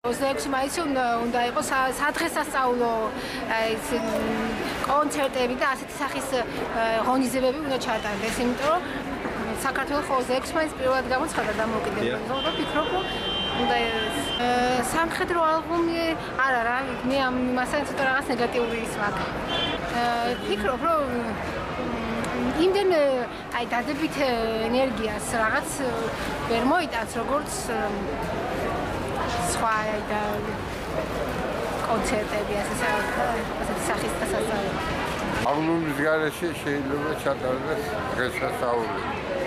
26 მაისი უნდა იყოს სადღესასწაულო კონცერტები და ასეთი სახის ღონისძიებები უნდა ჩატარდეს, იმიტომ რომ საქართველოს 26 მაისს პირველად გამოცხადდა დამოუკიდებლობა და ვფიქრობ, რომ უნდა სამხედრო ალბომი არა რა, მე ამასთან ცოტა რაღაც ნეგატიური ის მაქვს. ვფიქრობ, რომ იმდენ აი დადებით ენერგიას რაღაც ვერ მოიტანს, როგორც სხვა და კონცერტები ასეთი სახის დასასწრებელი. ალბომის გარეშე შეიძლება ჩატარდეს დღესასწაული.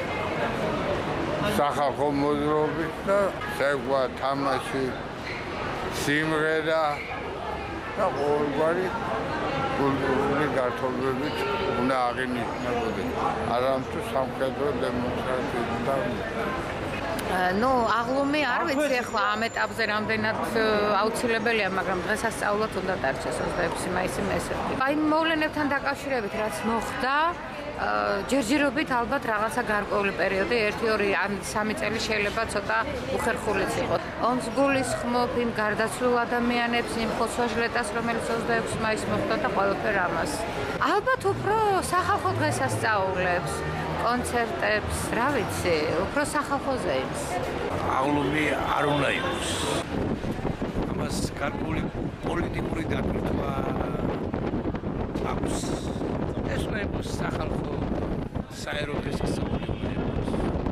სახალხო მოძრაობით და ცეკვა, თამაში, სიმღერა და ყოველგვარი კულტურული გართობებით უნდა აღინიშნებოდეს. არამედ სამხედრო დემონსტრაციებთან. Ну, აღლუმი არ ვიცი ახლა ამ ეტაპზე რამდენად აუცილებელია, მაგრამ დღესასწაულად უნდა დარჩეს 26 მაისი მესეთი. აი მოვლენებთან დაკავშირებით რაც მოხდა, ჯერჯერობით ალბათ რაღაცა გარკვეული პერიოდი 1-2 ან 3 წელი შეიძლება ცოტა უხერხულიც იყოს. ონს გულისხმობ იმ გარდაცვლილ ადამიანებს, იმ ხოცვა-ჟლეტას, რომელიც 26 მაისს მოხდა და ყველაფერ ამას. ალბათ უფრო სახალხო დღესასწაულებს, კონცერტებს, რა ვიცი, უფრო სახალხოზე ის. აღლუმი არ უნდა იყოს. ამას გარკვეული პოლიტიკური დაკრიტვა აქვს. ეს უნდა იყოს სახალხო საერო დღესასწაული უნდა იყოს.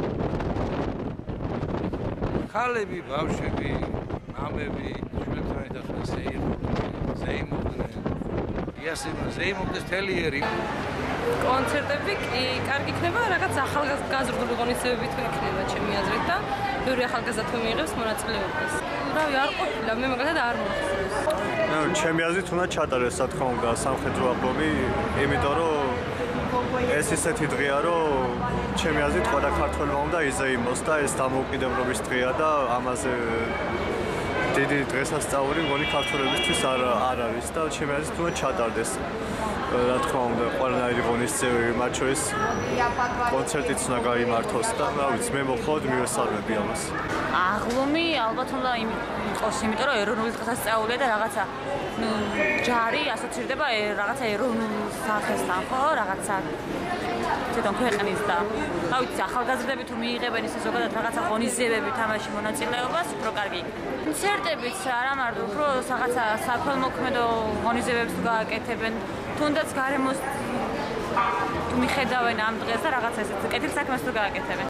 ხალები, ბავშვები, მამები, შვილებთან ერთად ზეიმობდნენ. იასებმა ზეიმობდეს თელიერი. კონცერტები კი კარგი იქნება, რაღაც ახალგაზრდული ღონისძიებებით იქნება ჩემი აზრით და ბევრი ახალგაზრდა თუ მიიღებს მონაწილეობას. რავი, არ ყოფილა, მე მაგალითად არ მოხსნეს. ჩემი აზრით უნდა ჩატარდეს, რა თქმა უნდა, სამხედრო ალბომი, იმიტომ რომ ეს ისეთი დღეა, რომ ჩემი აზრით ყველა ქართველმა უნდა იზეიმოს და ეს დამოუკიდებლობის დღეა და ამაზე დიდი დღესასწაული მგონი ქართველებისთვის არ არის და ჩემი აზრით უნდა ჩატარდეს. რა თქმა უნდა, ყველანაირი ღონისძიებები, მათ შორის კონცერტიც უნდა გაიმართოს და რა ვიცი, მე მოხდოდ მივესალმები ამას. აღლუმი ალბათ უნდა იყოს, იმიტომ რომ ეროვნული დღესასწაულია და რაღაცა ჯარი ასოცირდება რაღაცა ეროვნულ სახესთან, ხო? რაღაცა თვითონ ქვეყნის და რა ვიცი, ახალგაზრდები თუ მიიღებენ ისე ზოგადად რაღაცა ღონისძიებები თამაში მონაწილეობას, უფრო კარგი. კონცერტებიც არა მარტო, უფრო რაღაცა საქველმოქმედო ღონისძიებებს თუ გააკეთებენ, თუნდაც გარემოს თუ მიხედავენ ამ დღეს და რაღაცა ესეთ კეთილ საქმეს თუ გააკეთებენ.